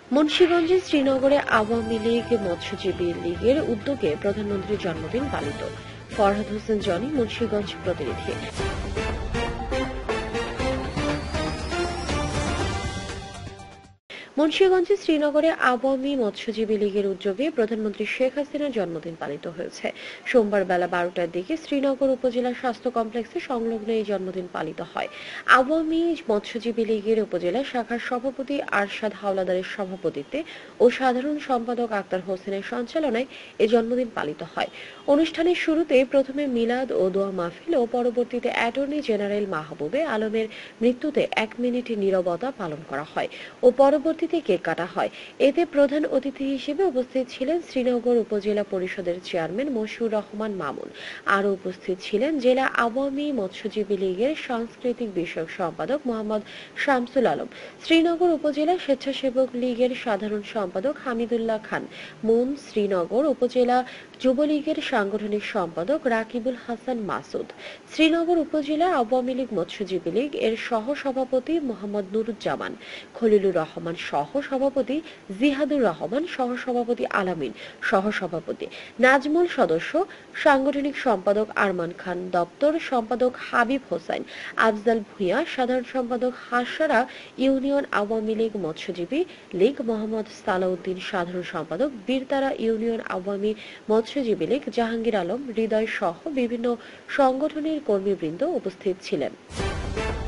মুন্সিগঞ্জে শ্রীনগরে আওয়ামী লীগ মৎস্যজীবী লীগের উদ্যোগে প্রধানমন্ত্রীর জন্মদিন পালিত। ফরহাদ হোসেন জনি, মুন্সিগঞ্জ প্রতিনিধি। মুন্সিগঞ্জে শ্রীনগরে আওয়ামী মৎস্যজীবী লীগের উদ্যোগে প্রধানমন্ত্রী শেখ হাসিনার জন্মদিন পালিত হয়েছে। সোমবার বেলা 12টার দিকে শ্রীনগর উপজেলা স্বাস্থ্য কমপ্লেক্সে সংলগ্ন এই জন্মদিন পালিত হয়। আওয়ামী মৎস্যজীবী লীগের উপজেলা শাখার সভাপতি আরশাদ হাওলাদারের সভাপতিত্বে ও সাধারণ সম্পাদক আক্তার হোসেনের সঞ্চালনায় এ জন্মদিন পালিত হয়। অনুষ্ঠানের শুরুতে প্রথমে মিলাদ ও দোয়া মাহফিল ও পরবর্তীতে অ্যাটর্নি জেনারেল মাহবুবে আলমের মৃত্যুতে 1 মিনিট নীরবতা পালন করা হয় ও পরবর্তীতে কেক কাটা হয়। এতে প্রধান অতিথি হিসেবে উপস্থিত ছিলেন শ্রীনগর উপজেলা পরিষদের চেয়ারম্যান মশিউর রহমান মামুন। আরও উপস্থিত ছিলেন জেলা আওয়ামী মৎস্যজীবী লীগের সাংস্কৃতিক বিষয়ক সম্পাদক মোহাম্মদ শামসুল আলম, শ্রীনগর উপজেলা স্বেচ্ছাসেবক লীগের সাধারণ সম্পাদক হামিদুল্লাহ খান মুন, শ্রীনগর উপজেলা যুবলীগের সাংগঠনিক সম্পাদক রাকিবুল হাসান মাসুদ, শ্রীনগর উপজেলা আওয়ামী লীগ মৎস্যজীবী লীগ এর সহ সভাপতি মোহাম্মদ নুরুজ্জামান, খলিলুর রহমান সহ সভাপতি জিহাদুর রহমান, সহ সভাপতি আলামিন, সহ সভাপতি নাজমুল, সদস্য সাংগঠনিক সম্পাদক আরমান খান, দপ্তর সম্পাদক হাবিব হোসেন, আফজাল ভূঁইয়া, সাধারণ সম্পাদক হাসারা ইউনিয়ন আওয়ামী লীগ মৎস্যজীবী লীগ মোহাম্মদ সালাউদ্দিন, সাধারণ সম্পাদক বীরতারা ইউনিয়ন আওয়ামী মৎস্যজীবী লীগ জাহাঙ্গীর আলম, হৃদয় সহ বিভিন্ন সংগঠনের কর্মীবৃন্দ উপস্থিত ছিলেন।